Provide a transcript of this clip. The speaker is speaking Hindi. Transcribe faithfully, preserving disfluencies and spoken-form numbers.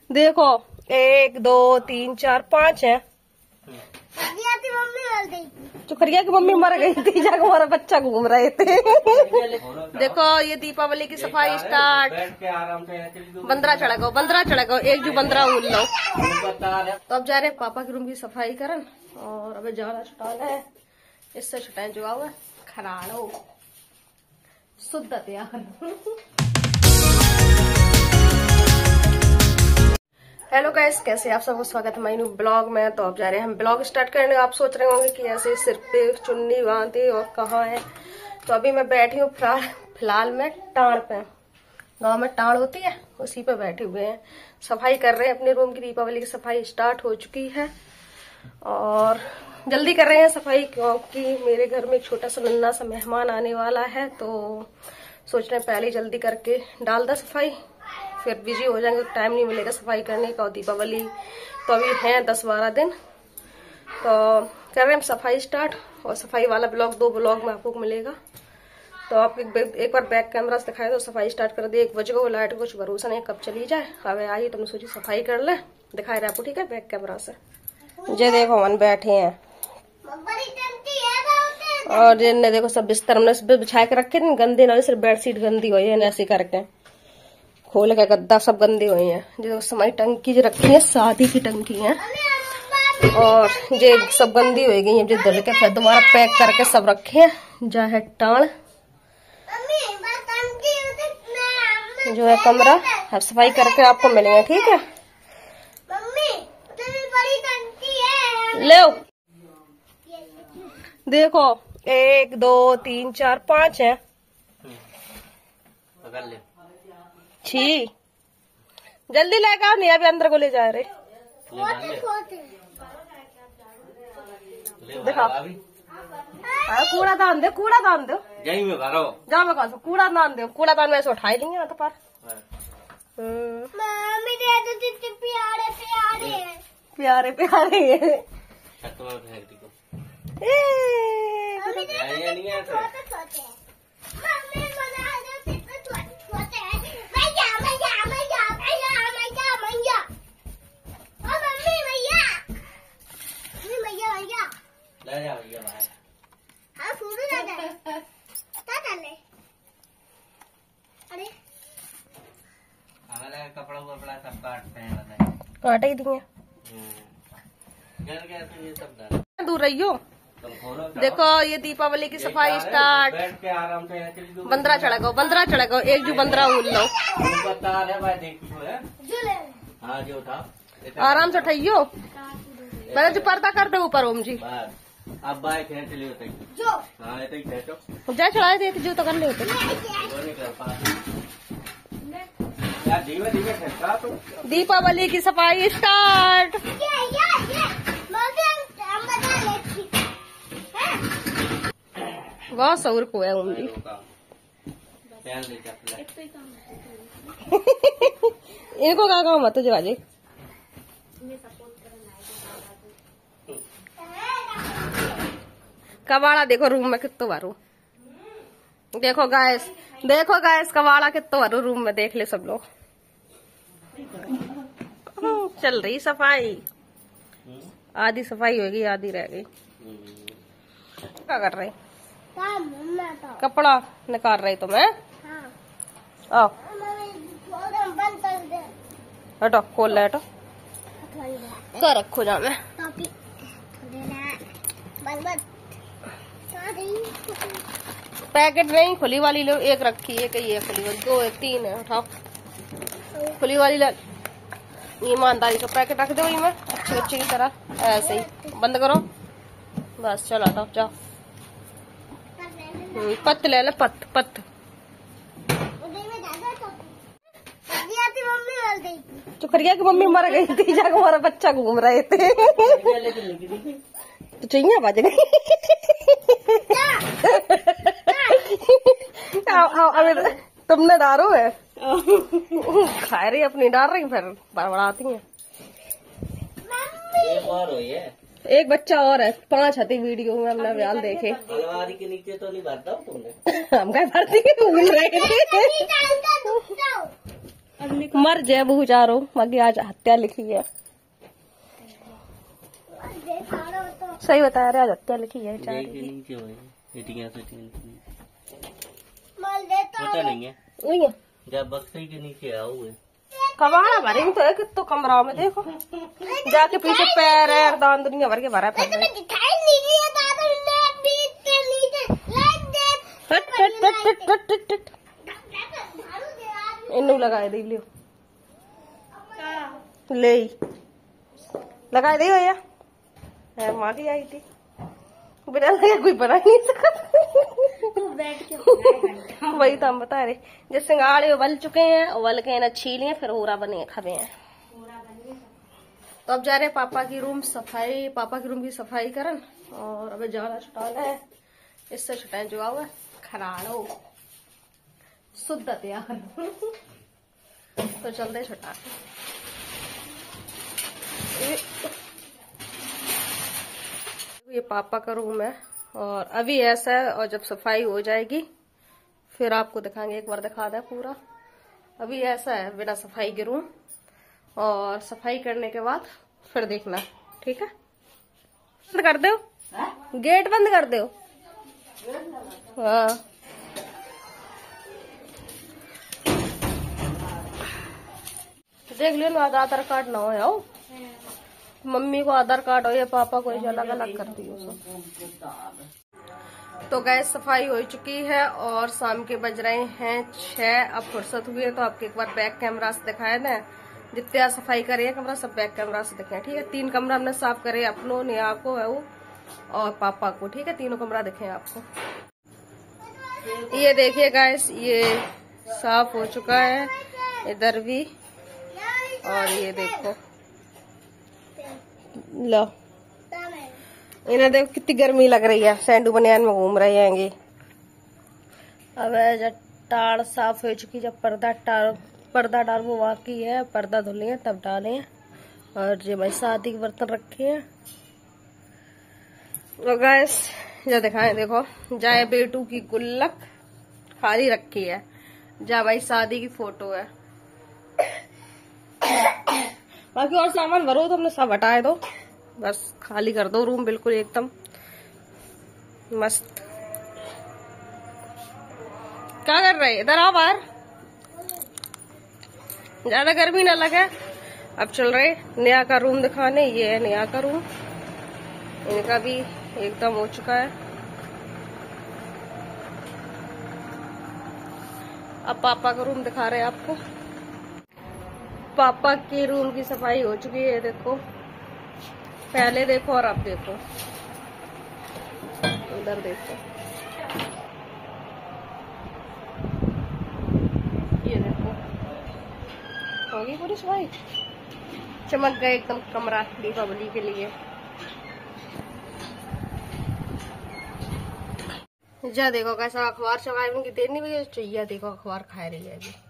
देखो एक दो तीन चार पाँच है। चुखरिया की मम्मी मर गई थी, जाकर हमारा बच्चा घूम रहे थे। देखो ये दीपावली की सफाई स्टार्ट। बंदरा चढ़ा गो, बंदरा चढ़ा गो, एक जो बंदरा उल लो। तो अब जा रहे पापा के रूम की सफाई करन और अब जाना छुटाना है। इससे छुटाए जो हुआ खराड़ो शुद्ध तैयार। हेलो गाइस, कैसे आप सबको स्वागत है मेरे ब्लॉग में। तो अब जा रहे हैं हम ब्लॉग स्टार्ट करने। आप सोच रहे होंगे कि ऐसे सिर पे चुन्नी बांधे और कहाँ है। तो अभी मैं बैठी हूँ फिलहाल फिलहाल मैं टाण पे, गांव में टाण होती है उसी पे बैठे हुए हैं। सफाई कर रहे हैं अपने रूम की। दीपावली की सफाई स्टार्ट हो चुकी है और जल्दी कर रहे हैं सफाई क्योंकि मेरे घर में एक छोटा सा नन्हा सा मेहमान आने वाला है। तो सोच रहे हैं पहले जल्दी करके डाल दा सफाई, फिर बिजी हो जाएंगे, टाइम नहीं मिलेगा सफाई करने का। और दीपावली तो अभी है दस बारह दिन। तो कर रहे हैं सफाई स्टार्ट और सफाई वाला ब्लॉग दो ब्लॉग में आपको मिलेगा। तो आप एक, एक बार बैक कैमरा से दिखाए तो सफाई स्टार्ट कर दे। एक बजे को लाइट कुछ भरोसा नहीं कब चली जाए। अब आई तो मैं सोची सफाई कर ले, दिखाए रहे आपको, ठीक है, बैक कैमरा से। जे देखो मन बैठे हैं और जिनने देखो सब बिस्तर हमने बिछा के रखे थे, गंदे ना सिर्फ बेडशीट गंदी हुई है ऐसे करके खोल के गद्दा सब गंदे हुए हैं। जो समय टंकी जो रखी है शादी की टंकी है और ये सब गंदी हो गई है। जो धुल के फिर दोबारा पैक करके सब रखे हैं। जा है टाण जो है कमरा, अब सफाई करके आपको मिलेंगे, ठीक है। ले देखो एक दो तीन चार पाँच है। छी जल्दी लेकर आओ, नहीं अभी अंदर को ले जा रहे। देखो कूड़ा दान दे, कूड़ा दान दो, जाओ मैं कहा कूड़ा दान दो। कूड़ा दान में से उठाई नहीं आता पर प्यारे प्यारे है। कपड़ा वपड़ा सब काटते हैं, काट ही दिए। दूर रहियो। देखो ये दीपावली की सफाई स्टार्ट। बैठ के आराम से बंदरा चढ़ा गो, बंदरा चढ़ा गो, एक जो बंदरा उल लो। हाँ जो था आराम से उठाइयो। पहले जो पर्दा कर दो ऊपर ओम जी। अब बाय खेच लियो जो हाँ ऐसे ही खेचो जा चढ़ाए थे जो तो कर ले होते यार। धीमे धीमे खेचता तो दीपावली की सफाई स्टार्ट। बहुत सौर को है ओम जी। इनको क्या काम मत जो बाजी कबाड़ा देखो रूम में कितो भरू। देखो गाइस, देखो गाइस कबाड़ा कितो भरू रूम में, देख ले सब लोग। चल रही सफाई, आधी सफाई होगी आधी रह गई। क्या कर रहे कपड़ा निकाल रही तो मैं। आओ हटो, खोल ले, हटो कर रखो जा। मैं पैकेट नहीं, खुली वाली लो। एक रखी है, कही है खुली वाली, दो है, तीन है। उठाओ खुली वाली ले। ईमानदारी का पैकेट रख दो में अच्छी अच्छी की तरह, ऐसे ही बंद करो बस। चलो हटाओ जाओ। पत्त ले ले, पत्त पत्त। चुखरिया की मम्मी मर गई थी, जाकर हमारा बच्चा घूम रहे थे। तो चाहिए बज गई। तुमने डारो है खा रही अपनी, डाल रही फिर बड़बड़ाती है। एक बच्चा और है, पांच हती वीडियो में हमने बयान देखे। अलमारी के नीचे तो नहीं भरता तुमने? हम क्या भरती भूल रहे थे। मर जाए बहु चारो बाकी आज हत्या लिखी है। सही बता रहे, आज हत्या लिखी है चार पता नहीं है। जब बक्से के नीचे आओ कबाड़ा भरेंगे तो एक तो कमरा में देखो जाके पीछे पैर है दान दुनिया भर के भरा फिर इनू लगाए दे लियो ले लगाए दे भैया माँ की आई थी बिना लगे कोई बना नहीं सकता। वही तो हम बता रहे जैसे सिंगाड़े उबल चुके हैं, उबल के ना छीलिए फिर होरा बने खबे हैं। तो अब जा रहे पापा की रूम सफाई, पापा की रूम की सफाई करन और अब जाना छुटाना है। इससे छुटाए जो हुआ खराड़ो शुद्ध तैयार तो चलते छुटा। ये पापा का रूम है और अभी ऐसा है और जब सफाई हो जाएगी फिर आपको दिखाएंगे। एक बार दिखा दे पूरा। अभी ऐसा है बिना सफाई के रूम और सफाई करने के बाद फिर देखना, ठीक है। बंद कर दो, गेट बंद कर दो। हाँ देख लियो आज आधार कार्ड ना हो याओ, मम्मी को आधार कार्ड हो या पापा को अलग अलग कर दियो सब। तो गैस सफाई हो चुकी है और शाम के बज रहे हैं छह। अब फुर्सत हुई है तो आपके एक बार बैक कैमरा से दिखाया ना, जितने सफाई करे है कमरा सब बैक कैमरा से दिखे, ठीक है। तीन कमरा हमने साफ करे, अपनों नेहा को है वो और पापा को, ठीक है। तीनों कमरा दिखे आपको। ये देखिए गैस ये साफ हो चुका है, इधर भी। और ये देखो लो इन्हें देखो कितनी गर्मी लग रही है, सैंडू बनियान में घूम रहे हैं। अब जब टाड़ साफ हो चुकी, जब पर्दा टाड़ पर्दा डाल वो बाकी है, पर्दा धुले हैं तब डाले हैं। और जो भाई शादी के बर्तन रखे हैं तो गैस जो दिखाएं देखो, जाए बेटू की गुल्लक खाली रखी है, जा भाई शादी की फोटो है। बाकी और सामान भरो तो हमने सब हटाए दो, बस खाली कर दो रूम बिल्कुल एकदम मस्त। क्या कर रहे इधर आओ बाहर, ज्यादा गर्मी ना लगे। अब चल रहे नेहा का रूम दिखाने। ये है नेहा का रूम, इनका भी एकदम हो चुका है। अब पापा का रूम दिखा रहे हैं आपको। पापा के रूम की सफाई हो चुकी है, देखो पहले देखो और अब देखो, उधर देखो, ये देखो होगी पूरी सफाई। चमक गए एकदम कमरा दीपावली के लिए। जा देखो कैसा अखबार चबाए, उनकी देर नहीं बजे चाहिए। देखो अखबार खा रही है अभी।